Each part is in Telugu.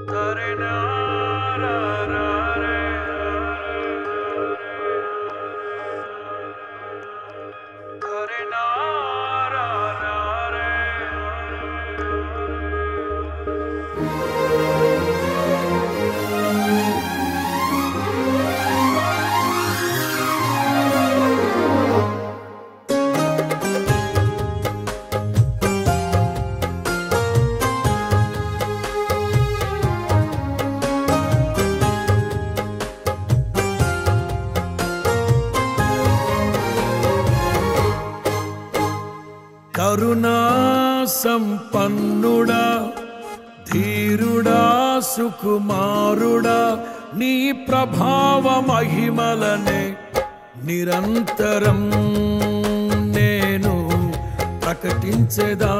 కరుణా సంపన్నుడా, ధీరుడా, సుకుమారుడా, నీ ప్రభావ మహిమలనే నిరంతరం నేను ప్రకటించెదా.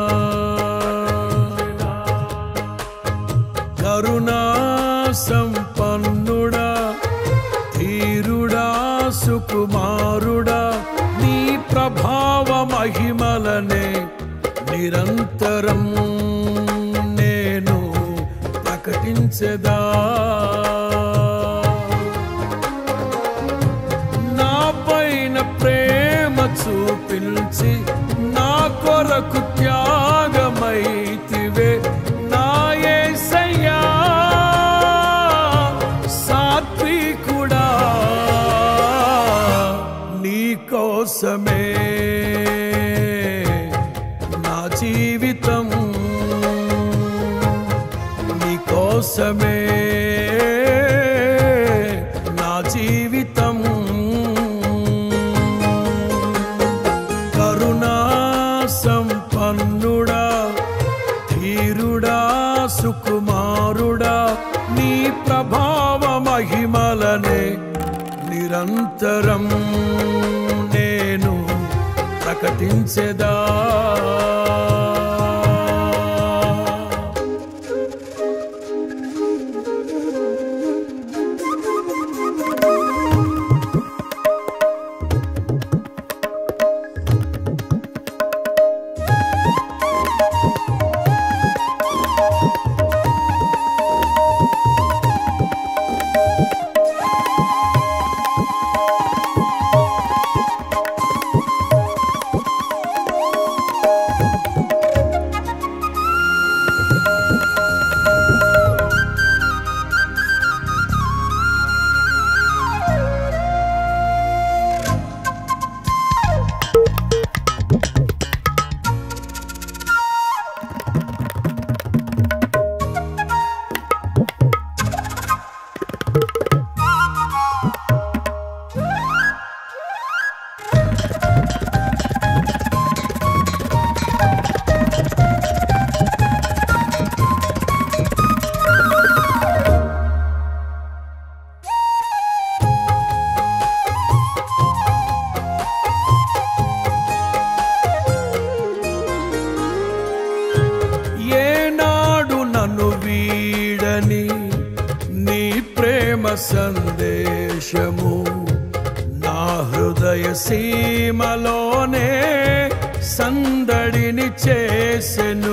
కరుణా సంపన్నుడా, ధీరుడా, సుకుమారుడా, నీ ప్రభావ మహిమలనే నిరంతరం నేను ప్రకటించెదా. నా పైన ప్రేమ చూపించి నా కొరకు త్యాగమైతివే నా యేసయ్యా. సాత్వికుడా, నీ కోసమే నా జీవితం, నీ కోసమే నా జీవితం. కరుణా సంపన్నుడా, ధీరుడా, సుకుమారుడా, నీ ప్రభావ మహిమలనే నిరంతరం నేను ప్రకటించెదా. నీ ప్రేమ సందేశము నా హృదయ సీమలోనే సందడిని చేసెను.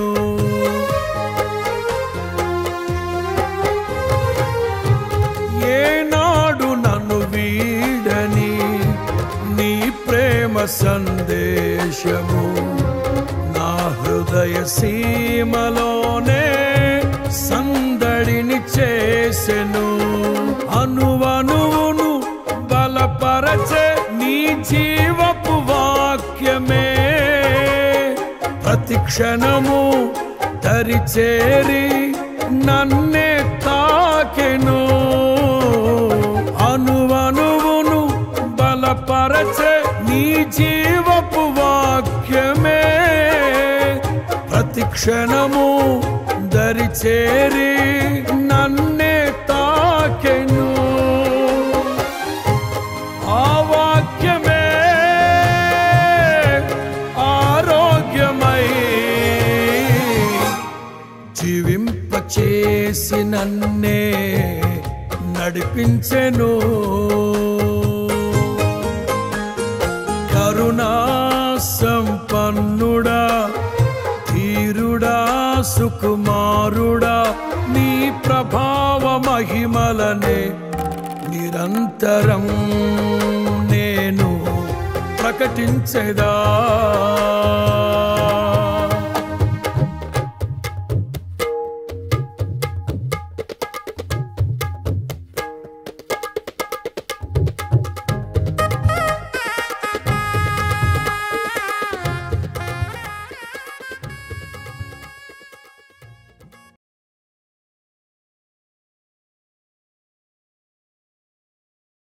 ఏనాడు నన్ను వీడని నీ ప్రేమ సందేశము నా హృదయ సీమలోనే సందడిని చేసెను. అనువనువును బలపరచే నీ జీవపు వాక్యమే ప్రతి క్షణము దరిచేరి నన్నే తాకెను. అనువనువును బలపరచే నీ జీవపు వాక్యమే ప్రతి క్షణము దరిచేరి నన్నే తాకెను. ఆ వాక్యమే ఆరోగ్యమై జీవింపచేసి నన్నే నడిపించెను. కరుణా సంపన్నుడా, ధీరుడా, సుకుమారుడా, నీ ప్రభావ మహిమలనే నిరంతరం నేను ప్రకటించెదా.